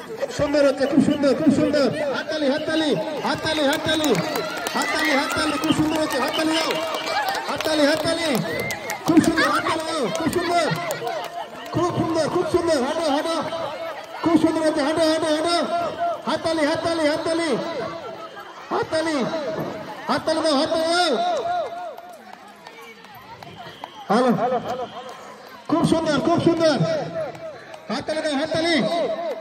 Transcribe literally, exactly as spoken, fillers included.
সুন্দর হচ্ছে, খুব সুন্দর, খুব সুন্দর। হাততালি, হাততালি, হাততালি, হাততালি, হাততালি, হাততালি, খুব সুন্দর হচ্ছে। হাততালি দাও, হাততালি, হাততালি, খুব সুন্দর। হাততালি দাও, খুব সুন্দর, খুব সুন্দর, খুব সুন্দর। হাঁটো, হাঁটো, খুব সুন্দর হচ্ছে। হাঁটো, হাঁটো, হাঁটো। হাততালি, হাততালি, হাততালি, হাততালি, হাততালি দাও, হাততালি দাও। হ্যালো, খুব সুন্দর, খুব সুন্দর। হাততালি দাও, হাততালি।